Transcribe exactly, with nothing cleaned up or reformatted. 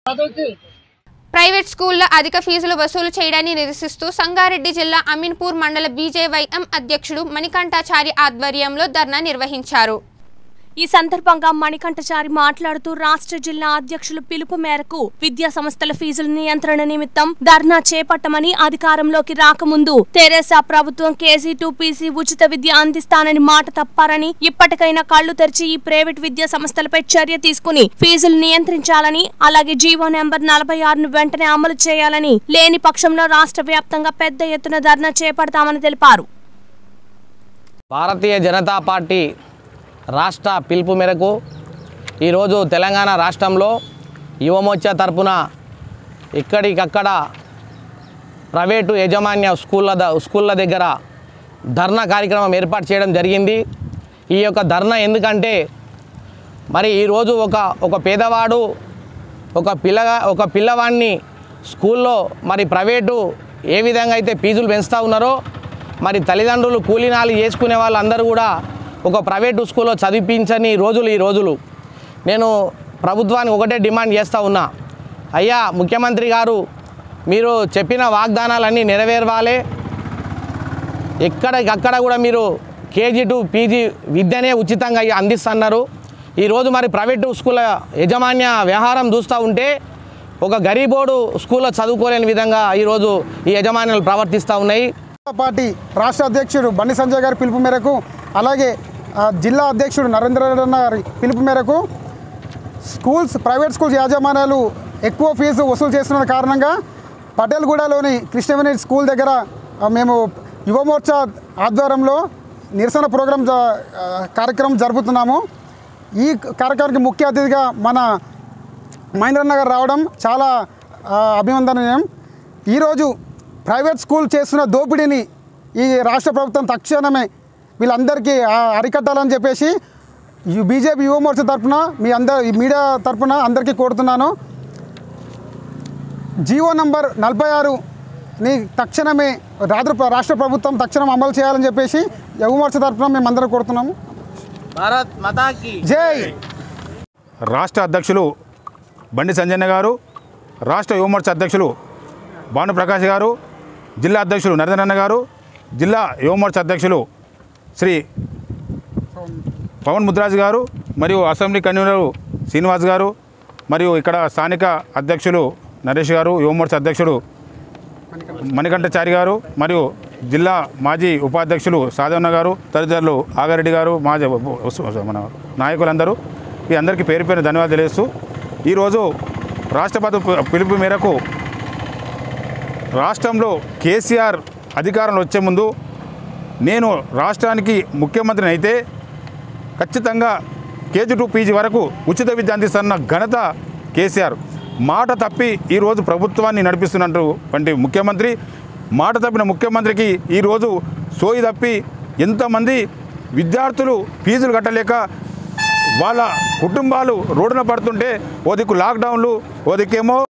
Private స్కూల్లో అధిక ఫీజులు వసూలు చేయడాన్ని నిరసిస్తూ సంగారెడ్డి జిల్లా అమీన్పూర్ మండల బీజేవైఎం అధ్యక్షుడు మణికంఠాచారి ఆధ్వర్యంలో ధర్నా నిర్వహించారు। ఈ సందర్భంగా మణికంఠచారి మాట్లాడుతూ రాష్ట్ర జిల్లా అధ్యక్షులు పిలుపు మేరకు విద్యా సంస్థల ఫీజుల నియంత్రణ నిమిత్తం ధర్నా చేపట్టమని, అధికారంలోకి రాకముందు తెరేసా ప్రభుత్వం కేజీ టు పీజీ ఉచిత విద్య అందిస్తానని మాట తప్పారని, ఇప్పటికైనా కళ్లు తెరిచి ఈ ప్రైవేట్ విద్యా సంస్థలపై చర్య తీసుకుని ఫీజులు నియంత్రించాలని, అలాగే జీవో నెంబర్ నలభై ఆరును వెంటనే అమలు చేయాలని, లేని పక్షంలో రాష్ట్ర వ్యాప్తంగా పెద్ద ఎత్తున ధర్నా చేపడతామని తెలిపారు। భారతీయ జనతా పార్టీ రాష్ట్ర పిలుపు మేరకు ఈరోజు తెలంగాణ రాష్ట్రంలో యువమోర్చా తరపున ఇక్కడికక్కడ ప్రైవేటు యాజమాన్య స్కూళ్ళ స్కూళ్ళ దగ్గర ధర్నా కార్యక్రమం ఏర్పాటు చేయడం జరిగింది। ఈ యొక్క ధర్నా ఎందుకంటే మరి ఈరోజు ఒక ఒక పేదవాడు ఒక పిల్లగా ఒక పిల్లవాడిని స్కూల్లో మరి ప్రైవేటు ఏ విధంగా అయితే ఫీజులు పెంచుతూ ఉన్నారో మరి తల్లిదండ్రులు కూలీనాలు చేసుకునే వాళ్ళందరూ కూడా ఒక ప్రైవేటు స్కూల్లో చదివించని రోజులు ఈ రోజులు నేను ప్రభుత్వానికి ఒకటే డిమాండ్ చేస్తూ ఉన్నా, అయ్యా ముఖ్యమంత్రి గారు మీరు చెప్పిన వాగ్దానాలన్నీ నెరవేర్వాలి। ఎక్కడికక్కడ కూడా మీరు కేజీ టు పీజీ విద్యనే ఉచితంగా అందిస్తున్నారు। ఈరోజు మరి ప్రైవేటు స్కూళ్ళ యాజమాన్య వ్యవహారం చూస్తూ ఉంటే ఒక గరీబోడు స్కూల్లో చదువుకోలేని విధంగా ఈరోజు ఈ యాజమాన్యాలు ప్రవర్తిస్తూ ఉన్నాయి। పార్టీ రాష్ట్ర అధ్యక్షుడు బండి సంజయ్ గారి పిలుపు మేరకు, అలాగే జిల్లా అధ్యక్షుడు నరేంద్ర రెడ్డి గారి పిలుపు మేరకు స్కూల్స్ ప్రైవేట్ స్కూల్స్ యాజమాన్యాలు ఎక్కువ ఫీజు వసూలు చేస్తున్న కారణంగా పటేల్గూడలోని కృష్ణవేణి స్కూల్ దగ్గర మేము యువమోర్చా ఆధ్వర్యంలో నిరసన ప్రోగ్రాం కార్యక్రమం జరుపుతున్నాము। ఈ కార్యక్రమానికి ముఖ్య అతిథిగా మన మహేంద్రన్న గారు రావడం చాలా అభినందనీయం। ఈరోజు ప్రైవేట్ స్కూల్ చేస్తున్న దోపిడీని ఈ రాష్ట్ర ప్రభుత్వం తక్షణమే వీళ్ళందరికీ అరికట్టాలని చెప్పేసి బీజేపీ యువమోర్చా తరఫున మీ అందరి మీడియా తరఫున అందరికీ కోరుతున్నాను। జీవో నంబర్ నలభై ఆరుని తక్షణమే రాష్ట్ర ప్రభుత్వం తక్షణం అమలు చేయాలని చెప్పేసి యువమోర్చా తరఫున మేము అందరం కోరుతున్నాము। భారత్ మాతాకి జై। రాష్ట్ర అధ్యక్షులు బండి సంజయ్ గారు, రాష్ట్ర యువమోర్చా అధ్యక్షులు భానుప్రకాష్ గారు, జిల్లా అధ్యక్షులు నరేంద్రన్న గారు, జిల్లా యువమోర్చా అధ్యక్షులు శ్రీ పవన్ ముద్రాజ్ గారు, మరియు అసెంబ్లీ కన్వీనర్ శ్రీనివాస్ గారు, మరియు ఇక్కడ స్థానిక అధ్యక్షులు నరేష్ గారు, యువమోర్చా అధ్యక్షుడు మణికంఠచారి గారు, మరియు జిల్లా మాజీ ఉపాధ్యక్షులు సాధవన్న గారు, తదితరులు ఆగారెడ్డి గారు, మాజీ మన నాయకులందరూ ఈ అందరికీ పేరు పేరు ధన్యవాదాలు తెలియజేస్తూ ఈరోజు రాష్ట్రపతి పిలుపు మేరకు రాష్ట్రంలో కేసీఆర్ అధికారంలో వచ్చే ముందు నేను రాష్ట్రానికి ముఖ్యమంత్రిని అయితే ఖచ్చితంగా కేజీ టు పీజీ వరకు ఉచిత విద్య అందిస్తున్న ఘనత కేసీఆర్। మాట తప్పి ఈరోజు ప్రభుత్వాన్ని నడిపిస్తున్నటువంటి ముఖ్యమంత్రి, మాట తప్పిన ముఖ్యమంత్రికి ఈరోజు సోయి తప్పి ఎంతమంది విద్యార్థులు ఫీజులు కట్టలేక వాళ్ళ కుటుంబాలు రోడ్డున పడుతుంటే ఓ దిక్కు లాక్డౌన్లు, ఓ దిక్కేమో